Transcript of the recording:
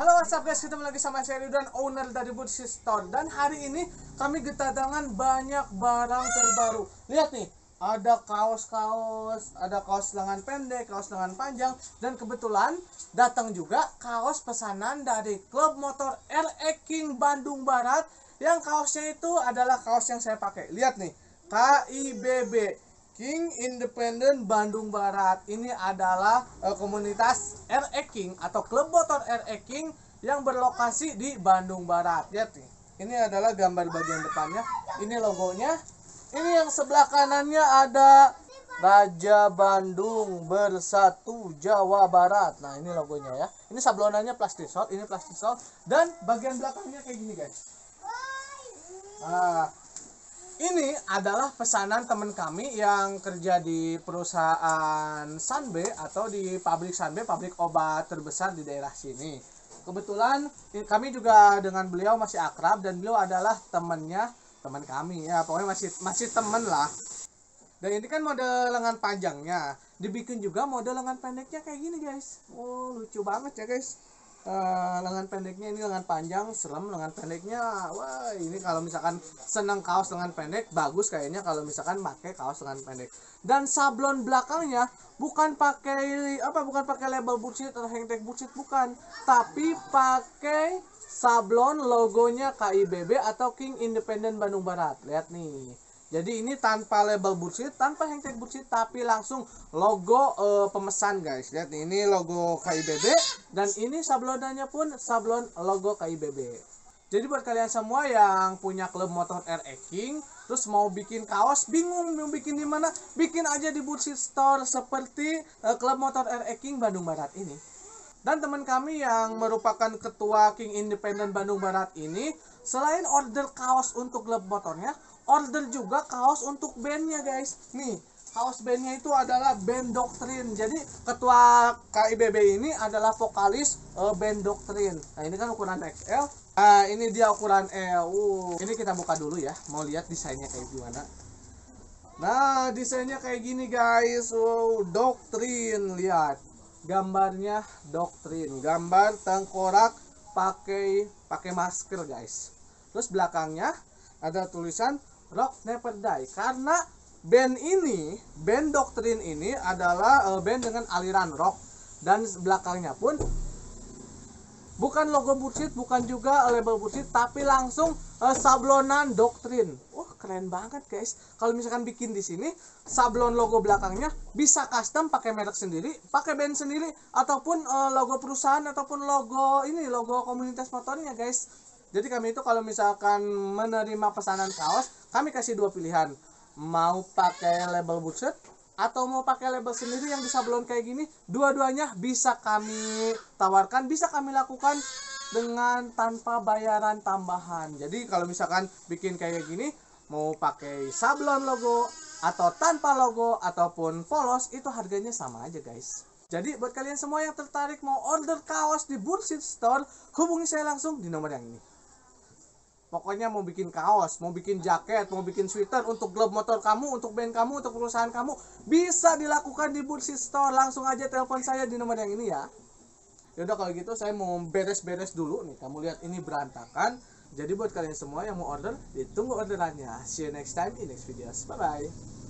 Halo WhatsApp guys, ketemu lagi sama saya Ridwan, owner dari Bursi Store. Dan hari ini kami kedatangan banyak barang terbaru. Lihat nih, ada kaos-kaos, ada kaos lengan pendek, kaos lengan panjang. Dan kebetulan datang juga kaos pesanan dari Klub Motor RE King Bandung Barat. Yang kaosnya itu adalah kaos yang saya pakai. Lihat nih, KIBB, King Independent Bandung Barat. Ini adalah komunitas RE King atau klub motor RE King yang berlokasi di Bandung Barat. Lihat nih, ini adalah gambar bagian depannya. Ini logonya. Ini yang sebelah kanannya ada Raja Bandung Bersatu Jawa Barat. Nah, ini logonya ya. Ini sablonannya plastik sol, ini plastik sol. Dan bagian belakangnya kayak gini guys. Nah, ini adalah pesanan teman kami yang kerja di perusahaan Sanbe atau di pabrik Sanbe, pabrik obat terbesar di daerah sini. Kebetulan kami juga dengan beliau masih akrab dan beliau adalah teman kami ya, pokoknya masih teman lah. Dan ini kan model lengan panjangnya, dibikin juga model lengan pendeknya kayak gini guys. Oh, lucu banget ya guys. Lengan pendeknya ini lengan panjang, serem lengan pendeknya. Wah, ini kalau misalkan senang kaos lengan pendek bagus kayaknya kalau misalkan pakai kaos lengan pendek. Dan sablon belakangnya bukan pakai label Bursit atau hangtag Bursit, bukan, tapi pakai sablon logonya KIBB atau King Independent Bandung Barat. Lihat nih. Jadi ini tanpa label Bursit, tanpa hangtag Bursit, tapi langsung logo pemesan guys. Lihat nih, ini logo KIBB dan ini sablonannya pun sablon logo KIBB. Jadi buat kalian semua yang punya klub motor RE King, terus mau bikin kaos, bingung mau bikin di mana, bikin aja di Bursit Store seperti klub motor RE King Bandung Barat ini. Dan teman kami yang merupakan ketua King Independent Bandung Barat ini, selain order kaos untuk klub motornya, order juga kaos untuk bandnya guys. Nih, kaos bandnya itu adalah band Doktrin. Jadi ketua KIBB ini adalah vokalis band Doktrin. Nah, ini kan ukuran XL. Nah, ini dia ukuran L. Ini kita buka dulu ya, mau lihat desainnya kayak gimana. Nah, desainnya kayak gini guys. Doktrin, lihat gambarnya Doktrin, gambar tengkorak pakai masker guys. Terus belakangnya ada tulisan Rock Never Die, karena band Doktrin ini adalah band dengan aliran rock. Dan belakangnya pun bukan logo Bursit, bukan juga label Bursit, tapi langsung sablonan Doktrin. Wah, keren banget guys. Kalau misalkan bikin di sini sablon logo belakangnya bisa custom pakai merek sendiri, pakai band sendiri, ataupun logo perusahaan ataupun logo komunitas motornya guys. Jadi kami itu kalau misalkan menerima pesanan kaos, kami kasih dua pilihan. Mau pakai label Bursit atau mau pakai label sendiri yang disablon kayak gini. Dua-duanya bisa kami tawarkan, bisa kami lakukan dengan tanpa bayaran tambahan. Jadi kalau misalkan bikin kayak gini, mau pakai sablon logo atau tanpa logo ataupun polos, itu harganya sama aja guys. Jadi buat kalian semua yang tertarik mau order kaos di Bursit Store, hubungi saya langsung di nomor yang ini. Pokoknya mau bikin kaos, mau bikin jaket, mau bikin sweater untuk klub motor kamu, untuk band kamu, untuk perusahaan kamu, bisa dilakukan di Bursit Store. Langsung aja telepon saya di nomor yang ini ya. Yaudah kalau gitu saya mau beres-beres dulu nih. Kamu lihat ini berantakan. Jadi buat kalian semua yang mau order, ditunggu orderannya. See you next time in next videos. Bye bye.